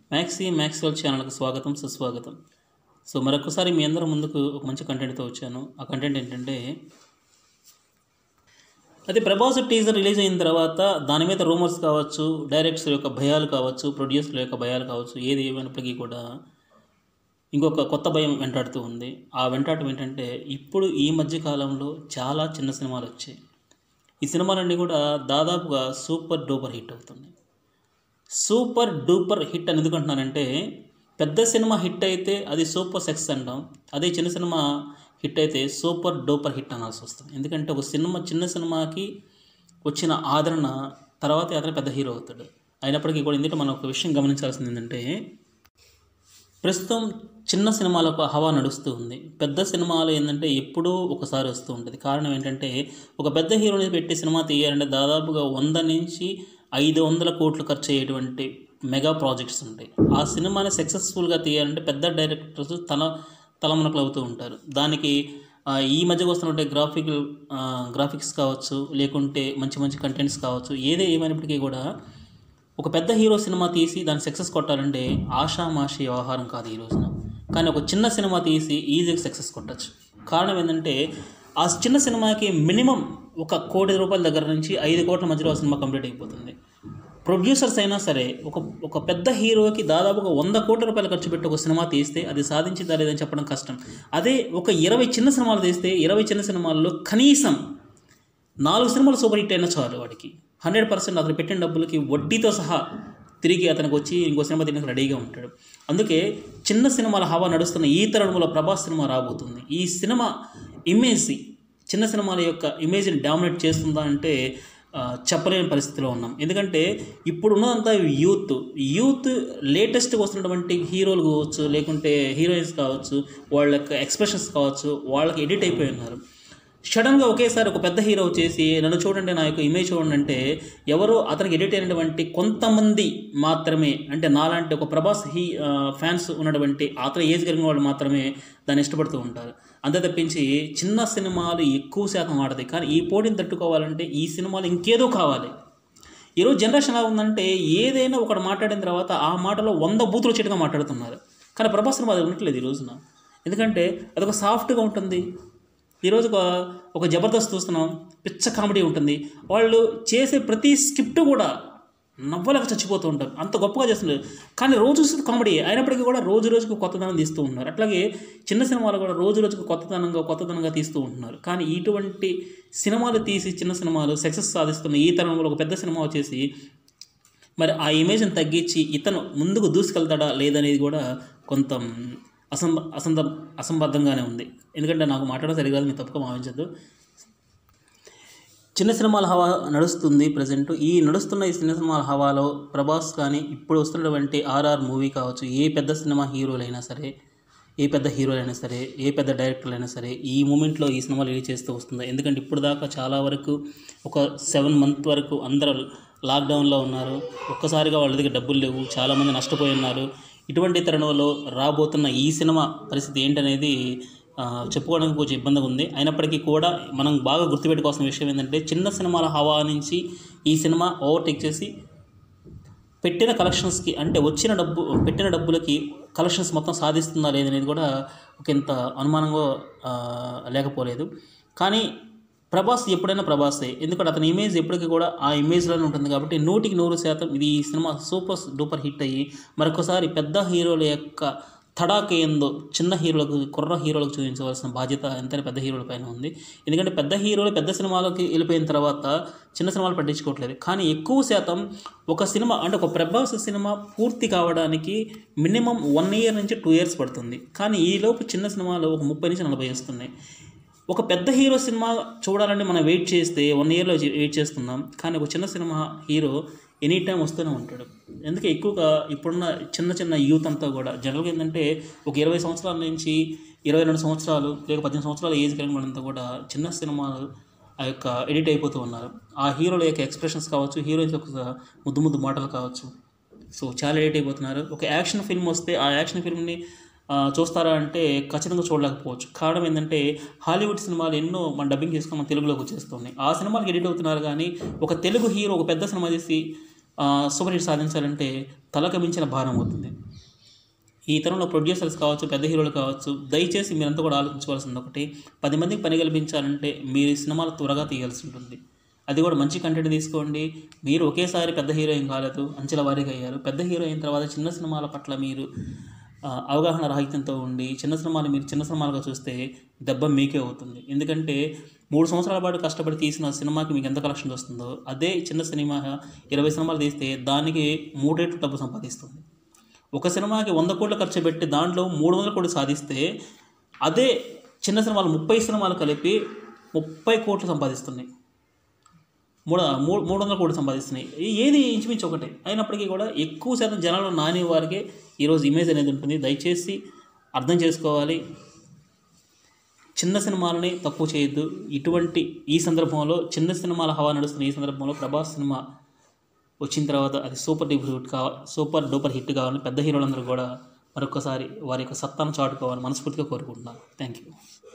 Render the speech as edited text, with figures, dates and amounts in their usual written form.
Maxwell ఛానల్కి స్వాగతం సుస్వాగతం. సో మరొకసారి మీ అందరి ముందుకు ఒక మంచి కంటెంట్తో వచ్చాను. ఆ కంటెంట్ ఏంటంటే, అది ప్రభాస్ టీజర్ రిలీజ్ అయిన తర్వాత దాని మీద రూమర్స్ కావచ్చు, డైరెక్టర్స్ యొక్క భయాలు కావచ్చు, ప్రొడ్యూసర్ల యొక్క భయాలు కావచ్చు, ఏది ఏమైనప్పటికీ కూడా ఇంకొక కొత్త భయం వెంటాడుతూ ఉంది. ఆ వెంటాటం ఏంటంటే, ఇప్పుడు ఈ మధ్య కాలంలో చాలా చిన్న సినిమాలు వచ్చాయి. ఈ సినిమాలన్నీ కూడా దాదాపుగా సూపర్ డూపర్ హిట్ అవుతున్నాయి. సూపర్ డూపర్ హిట్ అని ఎందుకంటున్నానంటే, పెద్ద సినిమా హిట్ అయితే అది సూపర్ సక్సెస్ అంటాం, అదే చిన్న సినిమా హిట్ అయితే సూపర్ డూపర్ హిట్ అనాల్సి వస్తుంది. ఎందుకంటే ఒక చిన్న సినిమాకి వచ్చిన ఆదరణ తర్వాత అతను పెద్ద హీరో అవుతాడు. అయినప్పటికీ కూడా ఎందుకంటే మనం ఒక విషయం గమనించాల్సింది ఏంటంటే, ప్రస్తుతం చిన్న సినిమాలకు హవా నడుస్తూ ఉంది. పెద్ద సినిమాలు ఏంటంటే ఎప్పుడూ ఒకసారి వస్తూ ఉంటుంది. కారణం ఏంటంటే, ఒక పెద్ద హీరోని పెట్టి సినిమా తీయాలంటే దాదాపుగా 100 నుంచి 500 కోట్లు ఖర్చు అయ్యేటువంటి మెగా ప్రాజెక్ట్స్ ఉంటాయి. ఆ సినిమాని సక్సెస్ఫుల్గా తీయాలంటే పెద్ద డైరెక్టర్స్ తలమునకలు అవుతూ ఉంటారు. దానికి ఈ మధ్యకు వస్తున్నట్టే గ్రాఫిక్స్ కావచ్చు, లేకుంటే మంచి మంచి కంటెంట్స్ కావచ్చు, ఏమైనప్పటికీ కూడా ఒక పెద్ద హీరో సినిమా తీసి దాన్ని సక్సెస్ కొట్టాలంటే ఆషామాషి వ్యవహారం కాదు ఈ రోజున. కానీ ఒక చిన్న సినిమా తీసి ఈజీగా సక్సెస్ కొట్టచ్చు. కారణం ఏంటంటే, ఆ చిన్న సినిమాకి మినిమం ₹1 కోటి దగ్గర నుంచి 5 కోట్ల మధ్యలో ఆ సినిమా కంప్లీట్ అయిపోతుంది. ప్రొడ్యూసర్స్ అయినా సరే ఒక పెద్ద హీరోకి దాదాపుగా ₹100 కోట్ల ఖర్చు పెట్టి ఒక సినిమా తీస్తే అది సాధించిందా లేదని చెప్పడం కష్టం. అదే ఒక 20 చిన్న సినిమాలు తీస్తే 20 చిన్న సినిమాల్లో కనీసం 4 సినిమాలు సూపర్ హిట్ అయినా చాలు. వాడికి 100% అతను పెట్టిన డబ్బులకి వడ్డీతో సహా తిరిగి అతనికి వచ్చి ఇంకో సినిమా తినడానికి రెడీగా ఉంటాడు. అందుకే చిన్న సినిమాల హవా నడుస్తున్న ఈ తరుణంలో ప్రభాస్ సినిమా రాబోతుంది. ఈ సినిమా ఇమేజ్ చిన్న సినిమాల యొక్క ఇమేజ్ని డామినేట్ చేస్తుందా అంటే చెప్పలేని పరిస్థితిలో ఉన్నాం. ఎందుకంటే ఇప్పుడు ఉన్నదంతా యూత్ లేటెస్ట్గా వస్తున్నటువంటి హీరోలు కావచ్చు, లేకుంటే హీరోయిన్స్ కావచ్చు, వాళ్ళ యొక్క ఎక్స్ప్రెషన్స్ కావచ్చు, వాళ్ళకి ఎడిట్ అయిపోయి ఉన్నారు. సడన్గా ఒకేసారి ఒక పెద్ద హీరో వచ్చేసి నన్ను చూడండి, నా యొక్క ఇమేజ్ చూడండి అంటే ఎవరో అతనికి ఎడిట్ అయినటువంటి కొంతమంది మాత్రమే, అంటే నాలాంటి ఒక ప్రభాస్ ఫ్యాన్స్ ఉన్నటువంటి అతని ఏజ్ కలిగిన వాళ్ళు మాత్రమే దాన్ని ఇష్టపడుతూ ఉంటారు. అంతే తప్పించి చిన్న సినిమాలు ఎక్కువ శాతం ఆడతాయి. కానీ ఈ పోటీని తట్టుకోవాలంటే ఈ సినిమాలు ఇంకేదో కావాలి. ఈరోజు జనరేషన్ ఎలా ఉందంటే, ఏదైనా ఒకటి మాట్లాడిన తర్వాత ఆ మాటలో 100 బూతులు వచ్చేట్టుగా మాట్లాడుతున్నారు. కానీ ప్రభాస్ సినిమా అది ఉండట్లేదు ఈ రోజున. ఎందుకంటే అదొక సాఫ్ట్గా ఉంటుంది. ఈరోజు ఒక జబర్దస్త్ చూస్తున్నాం, పిచ్చ కామెడీ ఉంటుంది. వాళ్ళు చేసే ప్రతి స్క్రిప్ట్ కూడా నవ్వలకు చచ్చిపోతూ ఉంటారు, అంత గొప్పగా చేస్తున్నారు. కానీ రోజు కామెడీ అయినప్పటికీ కూడా రోజు రోజుకు కొత్తదనం తీస్తూ ఉంటున్నారు. అట్లాగే చిన్న సినిమాలు కూడా రోజు రోజుకు కొత్తదనంగా తీస్తూ ఉంటున్నారు. కానీ ఇటువంటి సినిమాలు తీసి చిన్న సినిమాలు సక్సెస్ సాధిస్తున్న ఈ తరంలో ఒక పెద్ద సినిమా వచ్చేసి మరి ఆ ఇమేజ్ని తగ్గించి ఇతను ముందుకు దూసుకెళ్తాడా లేదనేది కూడా కొంత అసంబద్ధంగానే ఉంది. ఎందుకంటే నాకు మాట్లాడడం సరిగ్గా మీరు తప్పుగా భావించద్దు. చిన్న సినిమాల హవా నడుస్తుంది ప్రజెంట్. ఈ చిన్న సినిమాల హవాలో ప్రభాస్ కానీ, ఇప్పుడు వస్తున్నటువంటి ఆర్ఆర్ మూవీ కావచ్చు, ఏ పెద్ద హీరోలైనా సరే, ఏ పెద్ద డైరెక్టర్లైనా సరే ఈ మూమెంట్లో ఈ సినిమా రిలీజ్ చేస్తూ వస్తుంది. ఎందుకంటే ఇప్పుడు దాకా చాలా వరకు ఒక 7 మంత్ వరకు అందరూ లాక్డౌన్లో ఉన్నారు. ఒక్కసారిగా వాళ్ళ దగ్గర డబ్బులు లేవు, చాలామంది నష్టపోయి ఉన్నారు. ఇటువంటి తరుణంలో రాబోతున్న ఈ సినిమా పరిస్థితి ఏంటనేది చెప్పుకోవడానికి కొంచెం ఇబ్బందిగా ఉంది. అయినప్పటికీ కూడా మనం బాగా గుర్తుపెట్టుకోవాల్సిన విషయం ఏంటంటే, చిన్న సినిమాల హవా నుంచి ఈ సినిమా ఓవర్టేక్ చేసి పెట్టిన కలెక్షన్స్కి, అంటే పెట్టిన డబ్బులకి కలెక్షన్స్ మొత్తం సాధిస్తుందా లేదనేది కూడా ఒక ఇంత అనుమానంగా లేకపోలేదు. కానీ ప్రభాస్ ఎప్పుడైనా ప్రభాసే. ఎందుకంటే అతని ఇమేజ్ ఎప్పటికీ కూడా ఆ ఇమేజ్లోనే ఉంటుంది. కాబట్టి 100% ఇది ఈ సినిమా సూపర్ డూపర్ హిట్ అయ్యి మరొకసారి పెద్ద హీరోల యొక్క తడాక ఏందో చిన్న కుర్ర హీరోలకు చూపించవలసిన బాధ్యత ఎంతైనా పెద్ద హీరోల పైన ఉంది. ఎందుకంటే పెద్ద హీరోలు పెద్ద సినిమాలకి వెళ్ళిపోయిన తర్వాత చిన్న సినిమాలు పట్టించుకోవట్లేదు. కానీ ఎక్కువ శాతం ఒక సినిమా, అంటే ఒక ప్రభాస్ సినిమా పూర్తి కావడానికి మినిమం 1 year నుంచి 2 years పడుతుంది. కానీ ఈలోపు చిన్న సినిమాలు ఒక 30 నుంచి 40 వస్తున్నాయి. ఒక పెద్ద హీరో సినిమా చూడాలంటే మనం వెయిట్ చేస్తే 1 yearలో వెయిట్ చేస్తున్నాం. కానీ ఒక చిన్న సినిమా హీరో ఎనీ టైం వస్తూనే ఉంటాడు. ఎందుకంటే ఎక్కువగా ఇప్పుడున్న చిన్న యూత్ అంతా కూడా జనరల్గా ఏంటంటే ఒక 20 సంవత్సరాల నుంచి 22 సంవత్సరాలు లేక 18 సంవత్సరాల ఏజ్ కలిగిన వాళ్ళంతా కూడా చిన్న సినిమాలు ఆ యొక్క ఎడిట్ అయిపోతూ ఉన్నారు. ఆ హీరోల యొక్క ఎక్స్ప్రెషన్స్ కావచ్చు, హీరోయిన్స్ యొక్క ముద్దు మాటలు కావచ్చు, సో చాలా ఎడిట్ అయిపోతున్నారు. ఒక యాక్షన్ ఫిల్మ్ వస్తే ఆ యాక్షన్ ఫిల్మ్ని చూస్తారా అంటే ఖచ్చితంగా చూడలేకపోవచ్చు. కారణం ఏంటంటే, హాలీవుడ్ సినిమాలు ఎన్నో మన డబ్బింగ్ చేసుకొని మన తెలుగులోకి వచ్చేస్తున్నాయి. ఆ సినిమాలకు ఎడిట్ అవుతున్నారు. కానీ ఒక తెలుగు హీరో ఒక పెద్ద సినిమా తీసి సూపర్ హిట్ సాధించాలంటే తలకు మించిన భారం అవుతుంది. ఈ తరంలో ప్రొడ్యూసర్స్ కావచ్చు, పెద్ద హీరోలు కావచ్చు, దయచేసి మీరంతా కూడా ఆలోచించుకోవాల్సింది ఒకటి, 10 మందికి పని కల్పించాలంటే మీరు సినిమాలు త్వరగా తీయాల్సి ఉంటుంది. అది కూడా మంచి కంటెంట్ తీసుకోండి. మీరు ఒకేసారి పెద్ద హీరోయిన్ కాలేదు, అంచెల వారీగా అయ్యారు. పెద్ద హీరో అయిన తర్వాత చిన్న సినిమాల పట్ల మీరు అవగాహన రాహిత్యంతో ఉండి చిన్న సినిమాలుగా చూస్తే దెబ్బ మీకే అవుతుంది. ఎందుకంటే 3 సంవత్సరాల పాటు కష్టపడి తీసిన సినిమాకి మీకు ఎంత కలెక్షన్ వస్తుందో, అదే చిన్న సినిమా 20 సినిమాలు తీస్తే దానికి 3 రెట్లు డబ్బు సంపాదిస్తుంది. ఒక సినిమాకి 100 కోట్లు ఖర్చు పెట్టి దాంట్లో 300 కోట్లు సాధిస్తే, అదే చిన్న సినిమాలు 30 సినిమాలు కలిపి 30 కోట్లు సంపాదిస్తున్నాయి. 300 కోట్లు సంపాదిస్తున్నాయి. ఏది ఇంచుమించు ఒకటే అయినప్పటికీ కూడా ఎక్కువ శాతం జనాలు నాని వారికి ఈరోజు ఇమేజ్ అనేది ఉంటుంది. దయచేసి అర్థం చేసుకోవాలి. చిన్న సినిమాలని తక్కువ చేయొద్దు. ఈ సందర్భంలో చిన్న సినిమాల హవా నడుస్తున్న ఈ సందర్భంలో ప్రభాస్ సినిమా వచ్చిన తర్వాత అది సూపర్ డూపర్ హిట్ కావాలని పెద్ద హీరోలందరూ కూడా మరొకసారి వారి యొక్క సత్తాను చాటుకోవాలని మనస్ఫూర్తిగా కోరుకుంటున్నాను. Thank you.